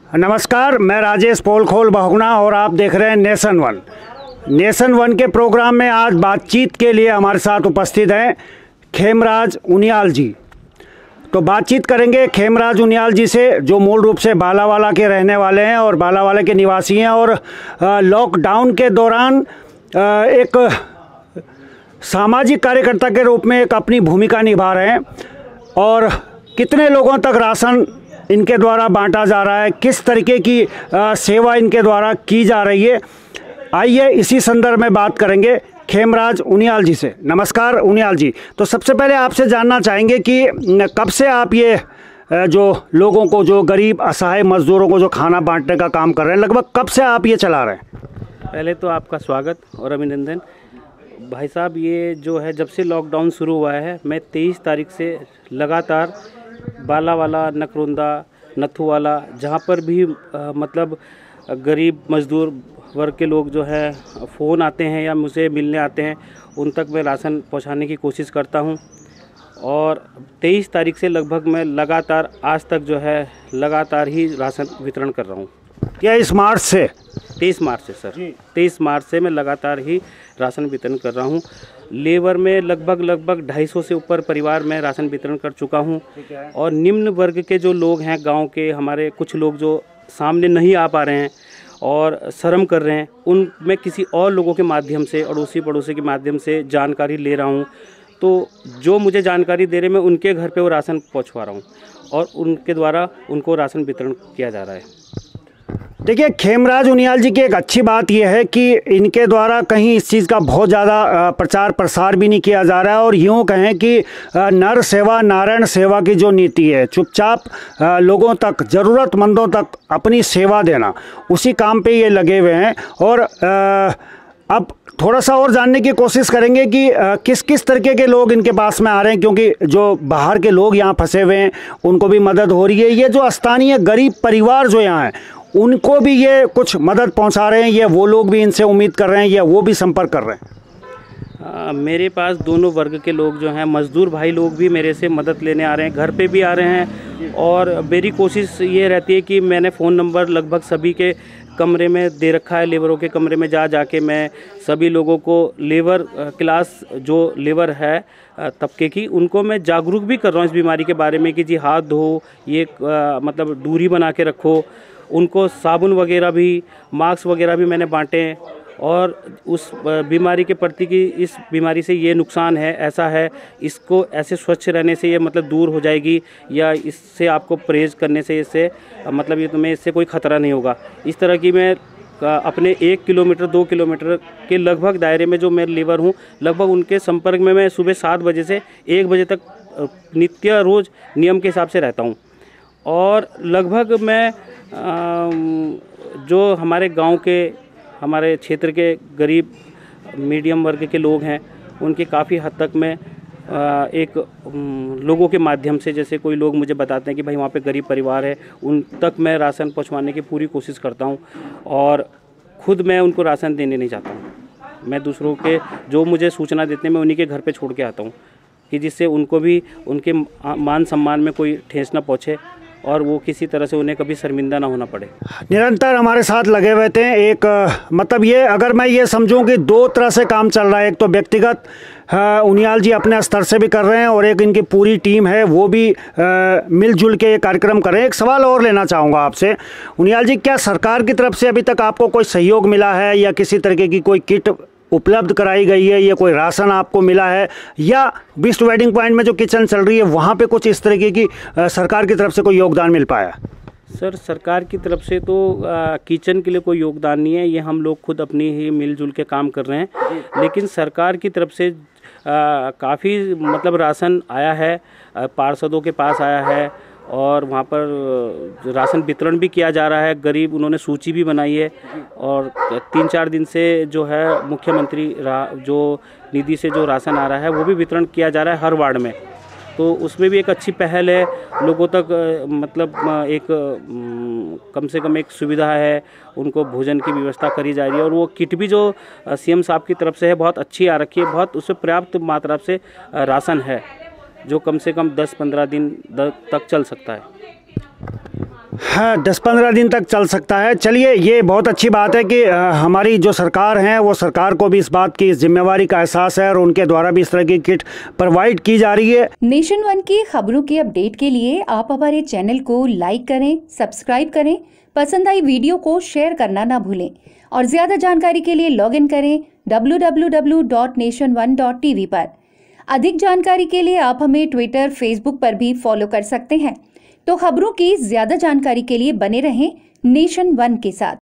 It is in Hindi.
नमस्कार, मैं राजेश पोलखोल बहुगुणा और आप देख रहे हैं नेशन वन। नेशन वन के प्रोग्राम में आज बातचीत के लिए हमारे साथ उपस्थित हैं खेमराज उनियाल जी। तो बातचीत करेंगे खेमराज उनियाल जी से, जो मूल रूप से बालावाला के रहने वाले हैं और बालावाला के निवासी हैं और लॉकडाउन के दौरान एक सामाजिक कार्यकर्ता के रूप में एक अपनी भूमिका निभा रहे हैं। और कितने लोगों तक राशन इनके द्वारा बांटा जा रहा है, किस तरीके की सेवा इनके द्वारा की जा रही है, आइए इसी संदर्भ में बात करेंगे खेमराज उनियाल जी से। नमस्कार उनियाल जी। तो सबसे पहले आपसे जानना चाहेंगे कि कब से आप ये जो लोगों को, जो गरीब असहाय मजदूरों को जो खाना बांटने का काम कर रहे हैं, लगभग कब से आप ये चला रहे हैं? पहले तो आपका स्वागत और अभिनंदन भाई साहब। ये जो है, जब से लॉकडाउन शुरू हुआ है, मैं 23 तारीख से लगातार बालावाला, नकरोंदा, नथुवाला, जहाँ पर भी मतलब गरीब मजदूर वर्ग के लोग जो है फ़ोन आते हैं या मुझे मिलने आते हैं, उन तक मैं राशन पहुँचाने की कोशिश करता हूँ। और 23 तारीख से लगभग मैं लगातार आज तक जो है लगातार ही राशन वितरण कर रहा हूँ। क्या इस मार्च से? 23 मार्च से सर, 23 मार्च से मैं लगातार ही राशन वितरण कर रहा हूँ। लेबर में लगभग 250 से ऊपर परिवार में राशन वितरण कर चुका हूँ। और निम्न वर्ग के जो लोग हैं, गांव के हमारे कुछ लोग जो सामने नहीं आ पा रहे हैं और शर्म कर रहे हैं, उन मैं किसी और लोगों के माध्यम से, अड़ोसी पड़ोसी के माध्यम से जानकारी ले रहा हूँ। तो जो मुझे जानकारी दे रहे, मैं उनके घर पे वो राशन पहुँचवा रहा हूँ और उनके द्वारा उनको राशन वितरण किया जा रहा है। देखिए, खेमराज उनियाल जी की एक अच्छी बात यह है कि इनके द्वारा कहीं इस चीज़ का बहुत ज़्यादा प्रचार प्रसार भी नहीं किया जा रहा है। और यूँ कहें कि नर सेवा नारायण सेवा की जो नीति है, चुपचाप लोगों तक, ज़रूरतमंदों तक अपनी सेवा देना, उसी काम पे ये लगे हुए हैं। और अब थोड़ा सा और जानने की कोशिश करेंगे कि किस किस तरीके के लोग इनके पास में आ रहे हैं, क्योंकि जो बाहर के लोग यहाँ फंसे हुए हैं उनको भी मदद हो रही है। ये जो स्थानीय गरीब परिवार जो यहाँ हैं, उनको भी ये कुछ मदद पहुंचा रहे हैं, ये वो लोग भी इनसे उम्मीद कर रहे हैं या वो भी संपर्क कर रहे हैं? मेरे पास दोनों वर्ग के लोग जो हैं, मज़दूर भाई लोग भी मेरे से मदद लेने आ रहे हैं, घर पे भी आ रहे हैं। और मेरी कोशिश ये रहती है कि मैंने फ़ोन नंबर लगभग सभी के कमरे में दे रखा है। लेबरों के कमरे में जाके मैं सभी लोगों को, लेबर क्लास जो लेबर है तबके की, उनको मैं जागरूक भी कर रहा हूँ इस बीमारी के बारे में कि जी हाथ धो, ये मतलब दूरी बना के रखो। उनको साबुन वगैरह भी, मास्क वगैरह भी मैंने बांटे। और उस बीमारी के प्रति कि इस बीमारी से ये नुकसान है, ऐसा है, इसको ऐसे स्वच्छ रहने से ये मतलब दूर हो जाएगी, या इससे आपको परहेज़ करने से इससे मतलब ये तुम्हें इससे कोई ख़तरा नहीं होगा। इस तरह की मैं अपने 1 किलोमीटर 2 किलोमीटर के लगभग दायरे में जो मैं लेबर हूँ, लगभग उनके संपर्क में मैं सुबह 7 बजे से 1 बजे तक नित्य रोज़ नियम के हिसाब से रहता हूँ। और लगभग मैं जो हमारे गांव के, हमारे क्षेत्र के गरीब मीडियम वर्ग के लोग हैं, उनके काफ़ी हद तक मैं एक लोगों के माध्यम से, जैसे कोई लोग मुझे बताते हैं कि भाई वहाँ पे गरीब परिवार है, उन तक मैं राशन पहुँचवाने की पूरी कोशिश करता हूँ। और खुद मैं उनको राशन देने नहीं चाहता हूँ, मैं दूसरों के जो मुझे सूचना देते हैं, मैं उन्हीं के घर पे छोड़ के आता हूँ, कि जिससे उनको भी उनके मान सम्मान में कोई ठेस न पहुँचे और वो किसी तरह से उन्हें कभी शर्मिंदा ना होना पड़े। निरंतर हमारे साथ लगे हुए थे। एक मतलब ये, अगर मैं ये समझूं कि दो तरह से काम चल रहा है, एक तो व्यक्तिगत उनियाल जी अपने स्तर से भी कर रहे हैं और एक इनकी पूरी टीम है वो भी मिलजुल के ये कार्यक्रम कर रहे हैं। एक सवाल और लेना चाहूँगा आपसे उनियाल जी, क्या सरकार की तरफ से अभी तक आपको कोई सहयोग मिला है या किसी तरीके की कोई किट उपलब्ध कराई गई है, या कोई राशन आपको मिला है, या बिस्ट वेडिंग पॉइंट में जो किचन चल रही है वहाँ पे कुछ इस तरीके की सरकार की तरफ से कोई योगदान मिल पाया? सर, सरकार की तरफ से तो किचन के लिए कोई योगदान नहीं है, ये हम लोग खुद अपनी ही मिलजुल के काम कर रहे हैं। लेकिन सरकार की तरफ से काफ़ी मतलब राशन आया है, पार्षदों के पास आया है और वहाँ पर राशन वितरण भी किया जा रहा है। गरीब, उन्होंने सूची भी बनाई है और 3-4 दिन से जो है मुख्यमंत्री जो निधि से जो राशन आ रहा है वो भी वितरण किया जा रहा है हर वार्ड में। तो उसमें भी एक अच्छी पहल है, लोगों तक मतलब एक कम से कम एक सुविधा है, उनको भोजन की व्यवस्था करी जा रही है। और वो किट भी जो सीएम साहब की तरफ से है बहुत अच्छी आ रखी है, बहुत उससे पर्याप्त मात्रा से राशन है जो कम से कम 10-15 दिन तक चल सकता है। हाँ, 10-15 दिन तक चल सकता है। चलिए, ये बहुत अच्छी बात है कि हमारी जो सरकार है वो सरकार को भी इस बात की जिम्मेवारी का एहसास है और उनके द्वारा भी इस तरह की किट प्रोवाइड की जा रही है। नेशन वन की खबरों के अपडेट के लिए आप हमारे चैनल को लाइक करें, सब्सक्राइब करें, पसंद आई वीडियो को शेयर करना ना भूलें और ज्यादा जानकारी के लिए लॉग इन करें www.nation1.tv पर। अधिक जानकारी के लिए आप हमें ट्विटर, फेसबुक पर भी फॉलो कर सकते हैं। तो खबरों की ज्यादा जानकारी के लिए बने रहें नेशन वन के साथ।